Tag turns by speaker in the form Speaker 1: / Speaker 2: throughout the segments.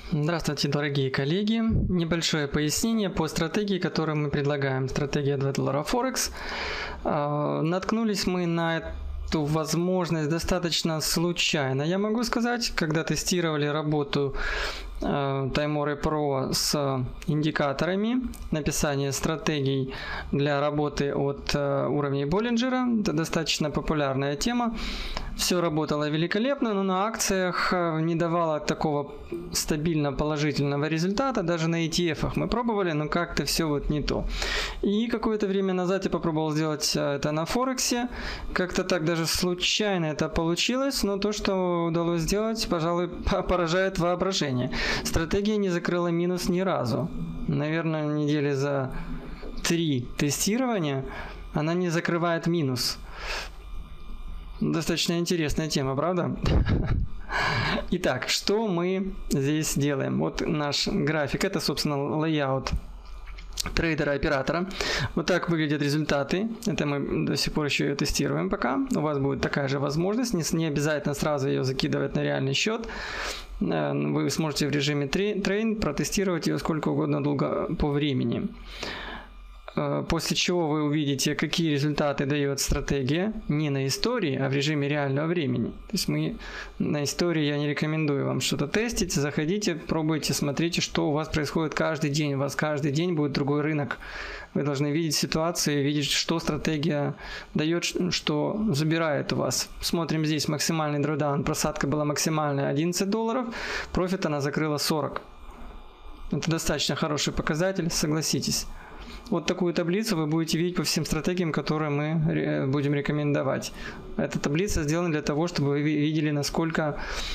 Speaker 1: Здравствуйте, дорогие коллеги. Небольшое пояснение по стратегии, которую мы предлагаем. Стратегия $2 Форекс. Наткнулись мы на эту возможность достаточно случайно. Я могу сказать, когда тестировали работу Timore Pro с индикаторами, написание стратегий для работы от уровней Боллинджера. Это достаточно популярная тема. Все работало великолепно, но на акциях не давало такого стабильно положительного результата. Даже на ETF мы пробовали, но как-то все вот не то. И какое-то время назад я попробовал сделать это на Форексе. Как-то так даже случайно это получилось, но то, что удалось сделать, пожалуй, поражает воображение. Стратегия не закрыла минус ни разу. Наверное, недели за 3 тестирования она не закрывает минус. Достаточно интересная тема, правда? Итак, что мы здесь делаем? Вот наш график. Это, собственно, лейаут трейдера-оператора. Вот так выглядят результаты. Это мы до сих пор еще ее тестируем пока. У вас будет такая же возможность. Не обязательно сразу ее закидывать на реальный счет. Вы сможете в режиме трейд протестировать ее сколько угодно долго по времени. После чего вы увидите, какие результаты дает стратегия не на истории, а в режиме реального времени. То есть мы на истории я не рекомендую вам что-то тестить. Заходите, пробуйте, смотрите, что у вас происходит каждый день. У вас каждый день будет другой рынок. Вы должны видеть ситуации, видеть, что стратегия дает, что забирает у вас. Смотрим здесь максимальный дrawdown. Просадка была максимальная $11. Профит она закрыла 40. Это достаточно хороший показатель, согласитесь. Вот такую таблицу вы будете видеть по всем стратегиям, которые мы будем рекомендовать. Эта таблица сделана для того, чтобы вы видели, насколько,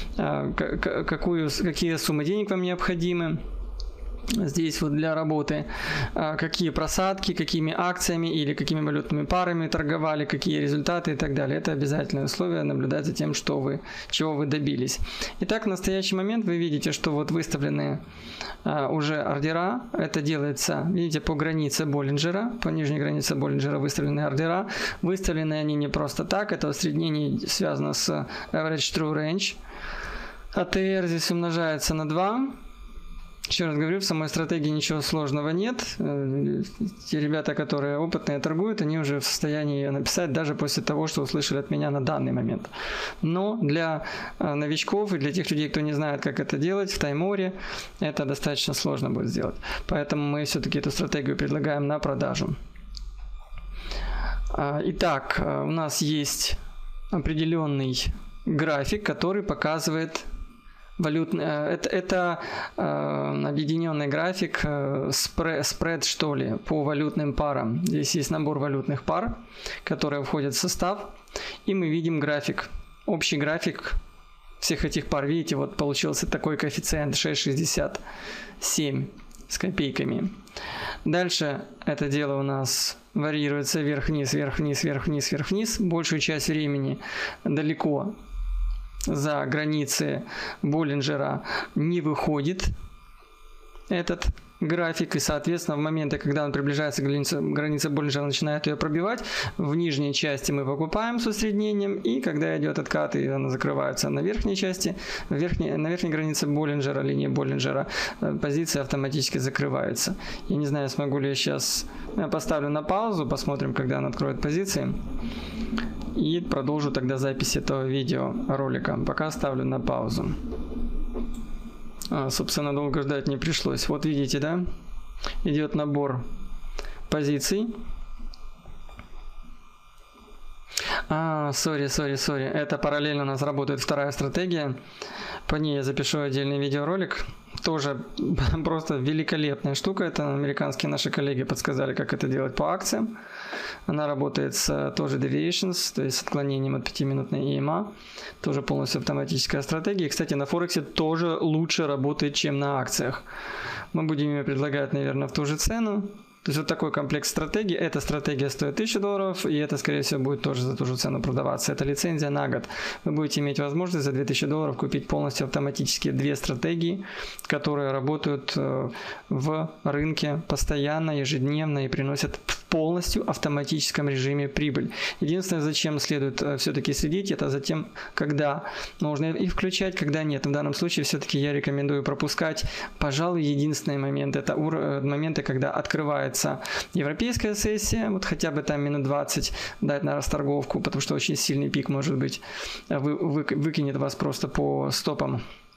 Speaker 1: какие суммы денег вам необходимы. Здесь вот для работы, какие просадки, какими акциями или какими валютными парами торговали, какие результаты и так далее. Это обязательное условие наблюдать за тем, чего вы добились. Итак, в настоящий момент вы видите, что вот выставлены уже ордера. Это делается, видите, по границе Боллинджера, по нижней границе Боллинджера выставлены ордера. Выставлены они не просто так, это усреднение связано с Average True Range. ATR здесь умножается на 2. Еще раз говорю, в самой стратегии ничего сложного нет. Те ребята, которые опытные торгуют, они уже в состоянии написать даже после того, что услышали от меня на данный момент. Но для новичков и для тех людей, кто не знает, как это делать в Тайморе, это достаточно сложно будет сделать. Поэтому мы все-таки эту стратегию предлагаем на продажу. Итак, у нас есть определенный график, который показывает это объединенный график, спред что ли, по валютным парам. Здесь есть набор валютных пар, которые входят в состав, и мы видим график, общий график всех этих пар. Видите, вот получился такой коэффициент 6,67 с копейками. Дальше это дело у нас варьируется вверх-вниз, вверх-вниз, вверх-вниз, вверх-вниз. Большую часть времени далеко за границы Боллинджера не выходит этот график, и, соответственно, в моменты, когда он приближается к границе Боллинджера, начинает ее пробивать. В нижней части мы покупаем с усреднением, и когда идет откат, и она закрывается на верхней части, на верхней границе Боллинджера, линии Боллинджера, позиции автоматически закрываются. Я не знаю, смогу ли я сейчас... Я поставлю на паузу, посмотрим, когда он откроет позиции. И продолжу тогда запись этого видеоролика. Пока ставлю на паузу. Собственно, долго ждать не пришлось. Вот видите, да? Идет набор позиций. Сори. Это параллельно у нас работает вторая стратегия. По ней я запишу отдельный видеоролик. Тоже просто великолепная штука. Это американские наши коллеги подсказали, как это делать по акциям. Она работает с тоже deviations, то есть с отклонением от 5-минутной EMA. Тоже полностью автоматическая стратегия. Кстати, на Форексе тоже лучше работает, чем на акциях. Мы будем ее предлагать, наверное, в ту же цену. То есть вот такой комплект стратегий. Эта стратегия стоит $1000, и это, скорее всего, будет тоже за ту же цену продаваться. Это лицензия на год. Вы будете иметь возможность за $2000 купить полностью автоматически 2 стратегии, которые работают в рынке постоянно, ежедневно и приносят полностью автоматическом режиме прибыль. Единственное, зачем следует все-таки следить, это за тем, когда можно их включать, когда нет. В данном случае все-таки я рекомендую пропускать. Пожалуй, единственный момент – это моменты, когда открывается европейская сессия, вот хотя бы там минут 20 дать на расторговку, потому что очень сильный пик может быть, выкинет вас просто по стопам.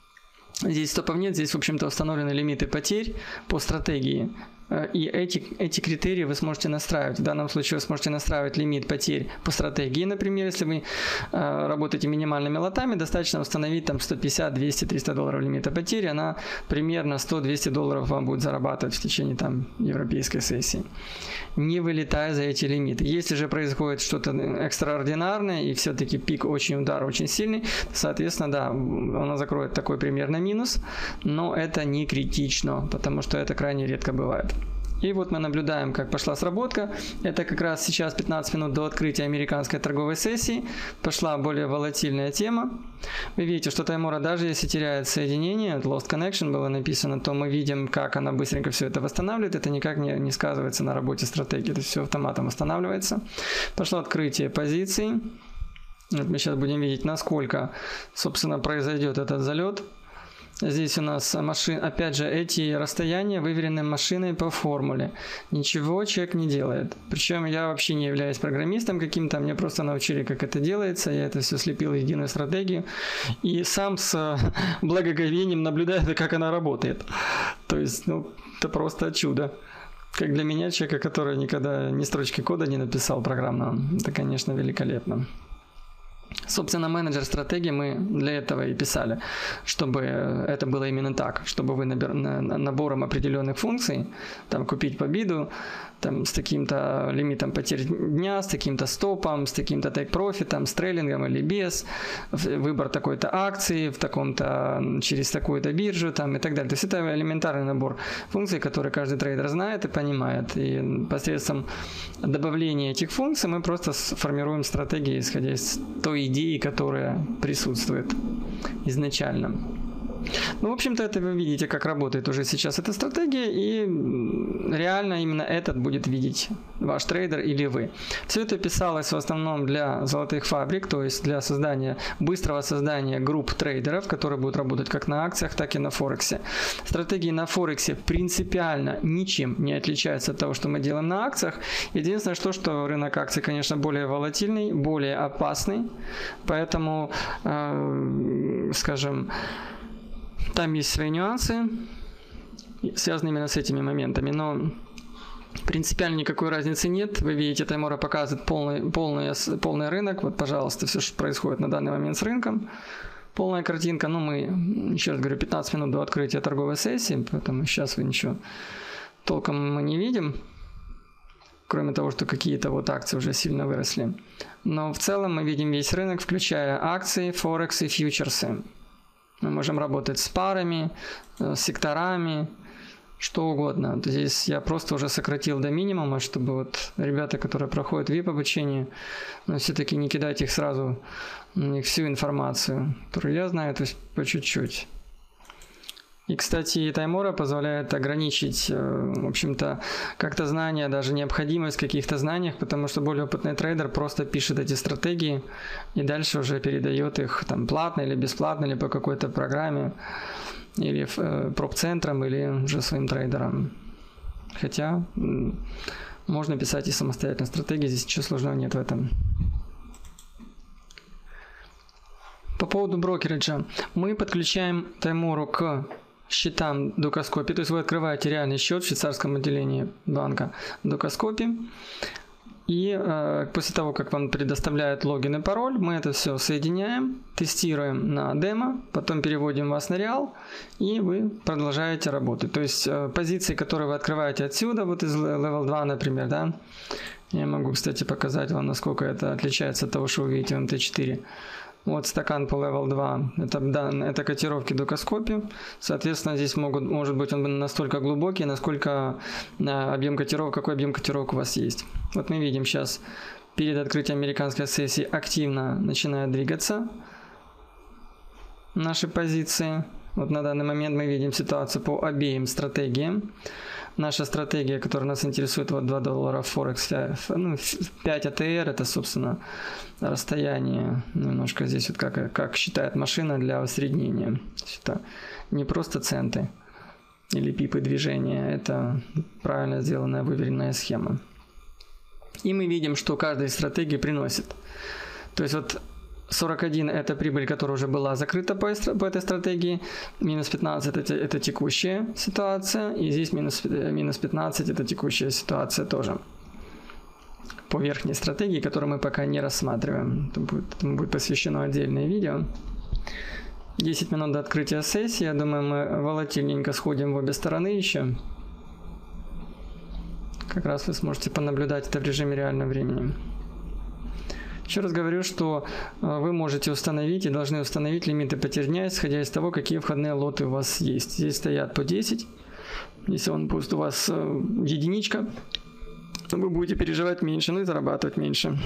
Speaker 1: Здесь стопов нет, здесь, в общем-то, установлены лимиты потерь по стратегии. И эти критерии вы сможете настраивать. В данном случае вы сможете настраивать лимит потерь по стратегии. Например, если вы работаете минимальными лотами, достаточно установить там 150, 200, 300 долларов лимита потери. Она примерно 100-200 долларов вам будет зарабатывать в течение там европейской сессии, не вылетая за эти лимиты. Если же происходит что-то экстраординарное и все-таки пик удар очень сильный, соответственно, да, она закроет такой примерно минус, но это не критично, потому что это крайне редко бывает. И вот мы наблюдаем, как пошла сработка. Это как раз сейчас 15 минут до открытия американской торговой сессии. Пошла более волатильная тема. Вы видите, что Таймора, даже если теряет соединение, Lost Connection было написано, то мы видим, как она быстренько все это восстанавливает. Это никак не сказывается на работе стратегии. Это все автоматом восстанавливается. Пошло открытие позиций. Вот мы сейчас будем видеть, насколько, собственно, произойдет этот залет. Здесь у нас опять же, эти расстояния выверены машиной по формуле. Ничего человек не делает. Причем я вообще не являюсь программистом каким-то, мне просто научили, как это делается. Я это все слепил в единую стратегию. И сам с благоговением наблюдаю, как она работает. То есть, это просто чудо. Как для меня, человека, который никогда ни строчки кода не написал программного, это, конечно, великолепно. Собственно, менеджер стратегии мы для этого и писали, чтобы это было именно так, чтобы вы набором определенных функций, там купить по биду, там с таким-то лимитом потерь дня, с таким-то стопом, с таким-то тейк-профитом, с трейлингом или без, выбор такой-то акции в таком-то, через такую-то биржу там, и так далее. То есть это элементарный набор функций, которые каждый трейдер знает и понимает. И посредством добавления этих функций мы просто формируем стратегии, исходя из той идеи, которая присутствует изначально. В общем-то, это вы видите, как работает уже сейчас эта стратегия, и реально именно этот будет видеть ваш трейдер или вы. Все это писалось в основном для золотых фабрик, то есть для быстрого создания групп трейдеров, которые будут работать как на акциях, так и на Форексе. Стратегии на Форексе принципиально ничем не отличаются от того, что мы делаем на акциях. Единственное, что рынок акций, конечно, более волатильный, более опасный, поэтому, скажем, там есть свои нюансы, связанные именно с этими моментами, но принципиально никакой разницы нет. Вы видите, Таймора показывает полный рынок. Вот, пожалуйста, все, что происходит на данный момент с рынком. Полная картинка. Мы, еще раз говорю, 15 минут до открытия торговой сессии, поэтому сейчас вы ничего толком мы не видим, кроме того, что какие-то вот акции уже сильно выросли. Но в целом мы видим весь рынок, включая акции, Форекс и фьючерсы. Мы можем работать с парами, с секторами, что угодно. Здесь я просто уже сократил до минимума, чтобы вот ребята, которые проходят VIP-обучение, все-таки не кидать их сразу, всю информацию, которую я знаю, то есть по чуть-чуть. И, кстати, Таймора позволяет ограничить, в общем-то, как-то знания, даже необходимость в каких-то знаниях, потому что более опытный трейдер просто пишет эти стратегии и дальше уже передает их там платно или бесплатно, или по какой-то программе, или проб-центрам, или уже своим трейдерам. Хотя можно писать и самостоятельно стратегии, здесь ничего сложного нет в этом. По поводу брокериджа. Мы подключаем Таймору к счетам Дукаскопи, то есть вы открываете реальный счет в швейцарском отделении банка Дукаскопи, и после того, как вам предоставляют логин и пароль, мы это все соединяем, тестируем на демо, потом переводим вас на реал, и вы продолжаете работать. То есть позиции, которые вы открываете отсюда, вот из Level 2, например, да, я могу, кстати, показать вам, насколько это отличается от того, что вы видите в МТ4. Вот стакан по Level 2, это котировки Дукаскопи. Соответственно, здесь может быть он настолько глубокий, насколько объем котировок, какой объем котировок у вас есть. Вот мы видим сейчас, перед открытием американской сессии активно начинают двигаться наши позиции. Вот на данный момент мы видим ситуацию по обеим стратегиям. наша стратегия, которая нас интересует, вот $2 Форекс, 5 АТР, это, собственно, расстояние, немножко здесь вот как считает машина для усреднения. Это не просто центы или пипы движения, это правильно сделанная выверенная схема. И мы видим, что каждая из стратегий приносит. То есть вот 41 это прибыль, которая уже была закрыта по этой стратегии, минус 15 это текущая ситуация, и здесь минус 15 это текущая ситуация тоже. По верхней стратегии, которую мы пока не рассматриваем. Этому будет посвящено отдельное видео. 10 минут до открытия сессии. Я думаю, мы волатильненько сходим в обе стороны еще. Как раз вы сможете понаблюдать это в режиме реального времени. Еще раз говорю, что вы можете установить и должны установить лимиты потерь дня, исходя из того, какие входные лоты у вас есть. Здесь стоят по 10. Если он пуст у вас единичка, то вы будете переживать меньше, ну и зарабатывать меньше.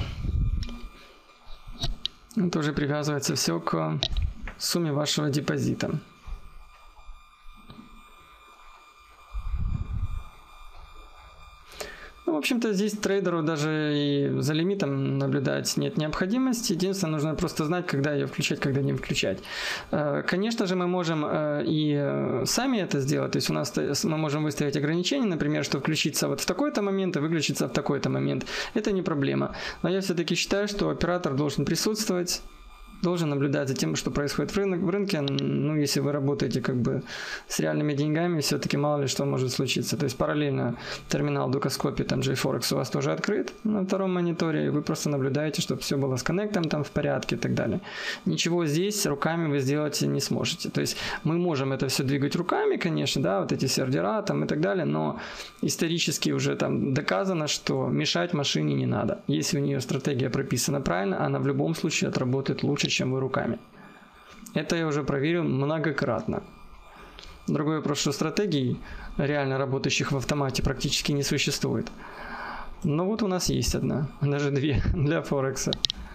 Speaker 1: Это уже привязывается все к сумме вашего депозита. В общем-то, здесь трейдеру даже и за лимитом наблюдать нет необходимости. Единственное, нужно просто знать, когда ее включать, когда не включать. Конечно же, мы можем и сами это сделать. То есть мы можем выставить ограничения, например, что включиться вот в такой-то момент, и выключиться в такой-то момент. Это не проблема. Но я все-таки считаю, что оператор должен присутствовать, должен наблюдать за тем, что происходит в рынке. Ну, если вы работаете как бы с реальными деньгами, все-таки мало ли что может случиться. То есть параллельно терминал Дукаскопи, там JForex у вас тоже открыт на втором мониторе, и вы просто наблюдаете, чтобы все было с коннектом там в порядке и так далее. Ничего здесь руками вы сделать не сможете. То есть мы можем это все двигать руками, конечно, да, вот эти все ордера там и так далее, но исторически уже там доказано, что мешать машине не надо. Если у нее стратегия прописана правильно, она в любом случае отработает лучше, чем вы руками. Это я уже проверил многократно. Другой вопрос, что стратегий, реально работающих в автомате, практически не существует. Но вот у нас есть одна, даже две для Форекса.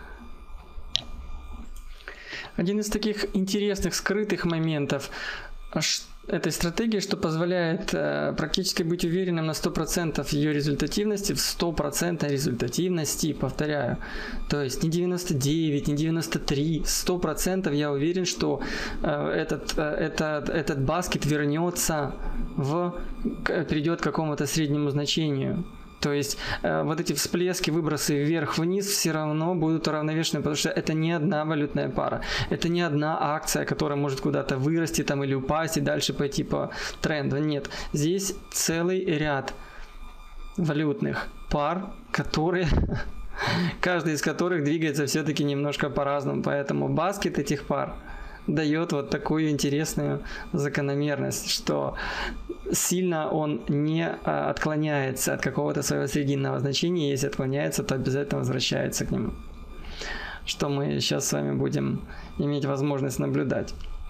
Speaker 1: Один из таких интересных, скрытых моментов этой стратегии, что позволяет практически быть уверенным на 100% ее результативности, в 100% результативности, повторяю. То есть не 99, не 93, 100% я уверен, что этот баскет вернется придет к какому-то среднему значению. То есть вот эти всплески, выбросы вверх-вниз все равно будут уравновешены, потому что это не одна валютная пара, это не одна акция, которая может куда-то вырасти там или упасть и дальше пойти по тренду. Нет, здесь целый ряд валютных пар, которые каждый из которых двигается все-таки немножко по-разному, поэтому баскет этих пар дает вот такую интересную закономерность, что сильно он не отклоняется от какого-то своего срединного значения, если отклоняется, то обязательно возвращается к нему, что мы сейчас с вами будем иметь возможность наблюдать.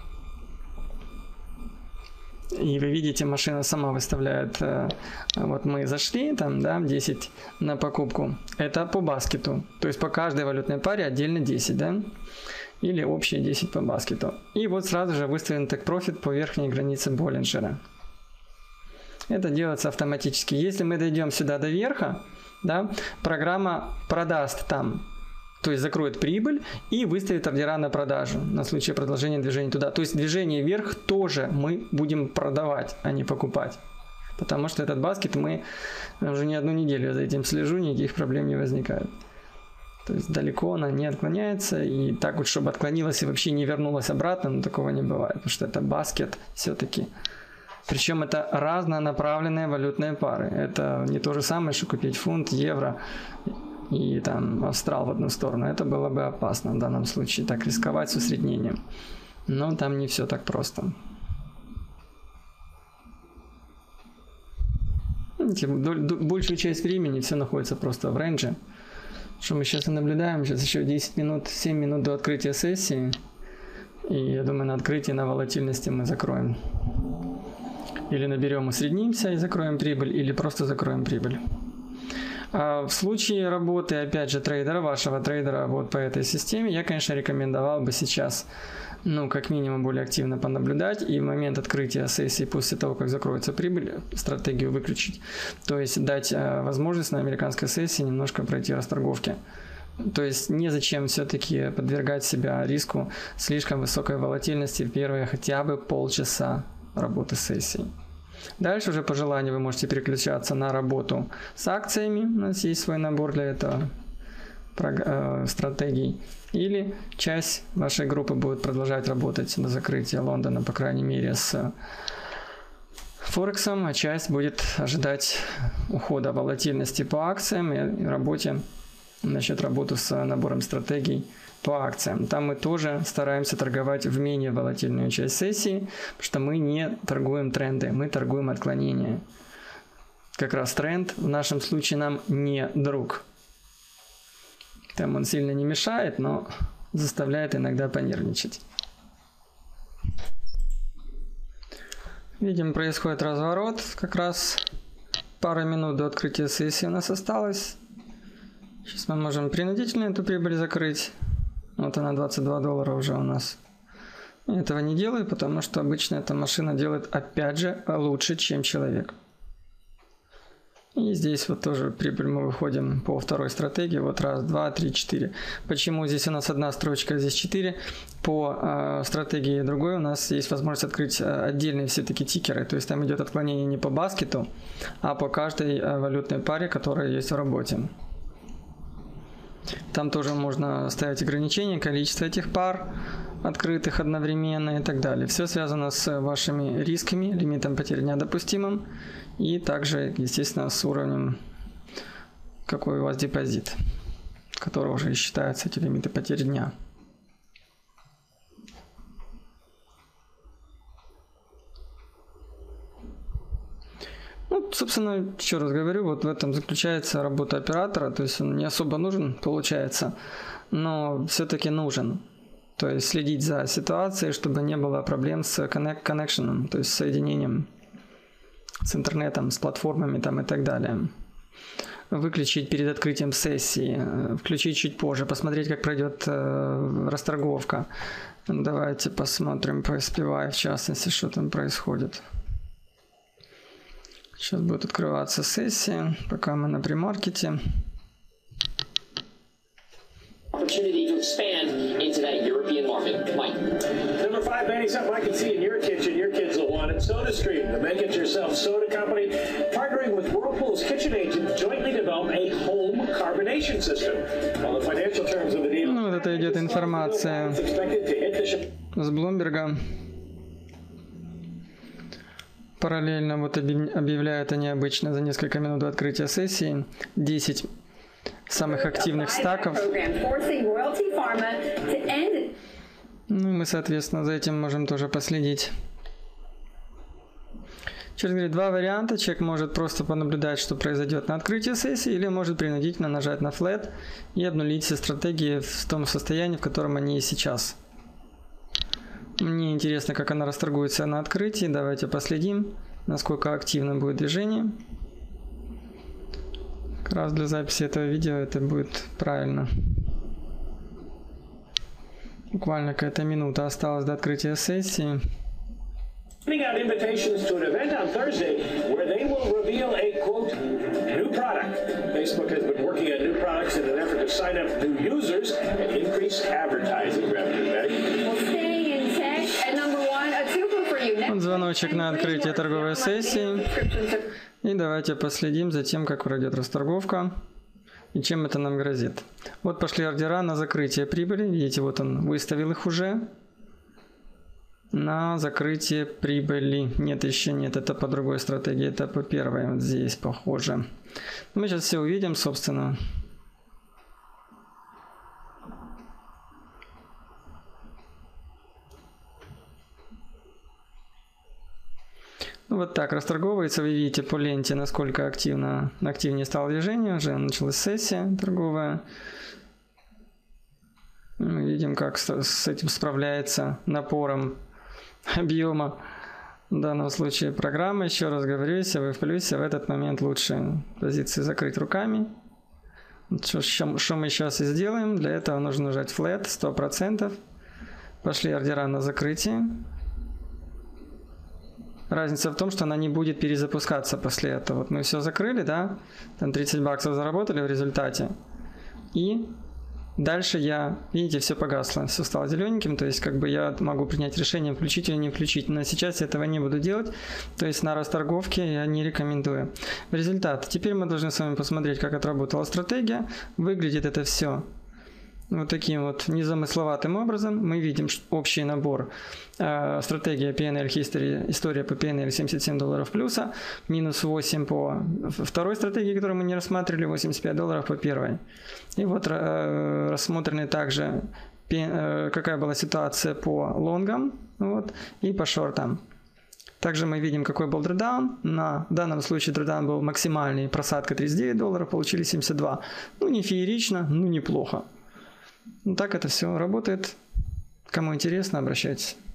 Speaker 1: И вы видите, машина сама выставляет, вот мы зашли, там, да, 10 на покупку, это по баскету, то есть по каждой валютной паре отдельно 10, да, или общие 10 по баскету. И вот сразу же выставлен take profit по верхней границе Боллинджера. Это делается автоматически. Если мы дойдем сюда до верха, да, программа продаст там, то есть закроет прибыль и выставит ордера на продажу на случай продолжения движения туда. То есть движение вверх тоже мы будем продавать, а не покупать. Потому что этот баскет мы уже не одну неделю за этим слежу, никаких проблем не возникает. То есть далеко она не отклоняется, и так вот, чтобы отклонилась и вообще не вернулась обратно, но такого не бывает, потому что это баскет все-таки. Причем это разнонаправленные валютные пары. Это не то же самое, что купить фунт, евро и там австрал в одну сторону. Это было бы опасно в данном случае, так рисковать с усреднением. Но там не все так просто. Большую часть времени все находится просто в рейнже. Что мы сейчас и наблюдаем, сейчас еще 10 минут, 7 минут до открытия сессии. И я думаю, на открытии на волатильности мы закроем. Или наберем, усреднимся и закроем прибыль, или просто закроем прибыль. А в случае работы, опять же, трейдера, вашего трейдера вот по этой системе, я, конечно, рекомендовал бы сейчас ну, как минимум, более активно понаблюдать и в момент открытия сессии, после того, как закроется прибыль, стратегию выключить. То есть дать возможность на американской сессии немножко пройти расторговки. То есть незачем все-таки подвергать себя риску слишком высокой волатильности в первые хотя бы полчаса работы сессии. Дальше уже по желанию вы можете переключаться на работу с акциями. У нас есть свой набор для этого стратегий. Или часть вашей группы будет продолжать работать до закрытия Лондона, по крайней мере, с Форексом, а часть будет ожидать ухода волатильности по акциям и работе, начнет работу с набором стратегий по акциям. Там мы тоже стараемся торговать в менее волатильную часть сессии, потому что мы не торгуем тренды, мы торгуем отклонения. Как раз тренд в нашем случае нам не друг. Там он сильно не мешает, но заставляет иногда понервничать. Видим, происходит разворот. Как раз пара минут до открытия сессии у нас осталось. Сейчас мы можем принудительно эту прибыль закрыть. Вот она, $22 уже у нас. Я этого не делаю, потому что обычно эта машина делает, опять же, лучше, чем человек. И здесь вот тоже прибыль мы выходим по второй стратегии. Вот раз, два, три, четыре. Почему здесь у нас одна строчка, здесь 4? По стратегии другой у нас есть возможность открыть отдельные все-таки тикеры. То есть там идет отклонение не по баскету, а по каждой валютной паре, которая есть в работе. Там тоже можно ставить ограничения, количество этих пар открытых одновременно и так далее. Все связано с вашими рисками, лимитом потерь недопустимым и также, естественно, с уровнем, какой у вас депозит, который уже считаются эти лимиты потерь дня. Ну, собственно, еще раз говорю, вот в этом заключается работа оператора, то есть он не особо нужен, получается, но все-таки нужен. То есть следить за ситуацией, чтобы не было проблем с connection, то есть соединением с интернетом, с платформами там и так далее. Выключить перед открытием сессии, включить чуть позже, посмотреть, как пройдет расторговка. Давайте посмотрим по SPY, в частности, что там происходит. Сейчас будет открываться сессия, пока мы на премаркете.
Speaker 2: Opportunity to expand into that European market. Mike.
Speaker 3: Number 5, Manny, something I can see in your kitchen. Your kids will want it. SodaStream, the make it yourself soda company, partnering with Whirlpool's Kitchen Agent, jointly develop a home carbonation system. While the financial terms of the deal.
Speaker 1: Ну, вот это идет информация с Bloomberg. Параллельно вот объявляют они обычно за несколько минут до открытия сессии 10 самых активных стаков. Ну и мы, соответственно, за этим можем тоже последить. Через говорит, два варианта. Человек может просто понаблюдать, что произойдет на открытии сессии, или может принудительно нажать на флэт и обнулить все стратегии в том состоянии, в котором они есть сейчас. Мне интересно, как она расторгуется на открытии. Давайте последим, насколько активно будет движение. Как раз для записи этого видео это будет правильно. Буквально какая-то минута осталась до открытия сессии.
Speaker 3: Sending out invitations to an event on Thursday where they will reveal a, quote, new product. Facebook has been working on new products in an effort to sign up new users and increase advertising revenue.
Speaker 1: Вот звоночек на открытие торговой сессии. И давайте последим за тем, как пройдет расторговка и чем это нам грозит. Вот пошли ордера на закрытие прибыли. Видите, вот он выставил их уже. На закрытие прибыли. Нет, еще нет. Это по другой стратегии. Это по первой. Вот здесь похоже. Мы сейчас все увидим, собственно. Вот так расторговывается. Вы видите по ленте, насколько активнее стало движение. Уже началась сессия торговая. Мы видим, как с этим справляется напором объема в данном случае программа. Еще раз говорю, если вы в плюсе, в этот момент лучше позиции закрыть руками. Что мы сейчас и сделаем. Для этого нужно нажать Flat 100%. Пошли ордера на закрытие. Разница в том, что она не будет перезапускаться после этого. Вот мы все закрыли, да? Там 30 баксов заработали в результате. И дальше видите, все погасло. Все стало зелененьким. То есть, как бы я могу принять решение, включить или не включить. Но сейчас я этого не буду делать. То есть, на расторговке я не рекомендую. Результат. Теперь мы должны с вами посмотреть, как отработала стратегия. Выглядит это все вот таким вот незамысловатым образом. Мы видим общий набор. Стратегия P&L History, история по P&L $77 плюса, минус 8 по второй стратегии, которую мы не рассматривали, $85 по первой. И вот рассмотрены также, какая была ситуация по лонгам, вот, и по шортам. Также мы видим, какой был дrawdown. В данном случае drawdown был максимальный, просадка $39, получили 72. Ну, не феерично, ну, неплохо. Ну, так это все работает. Кому интересно, обращайтесь.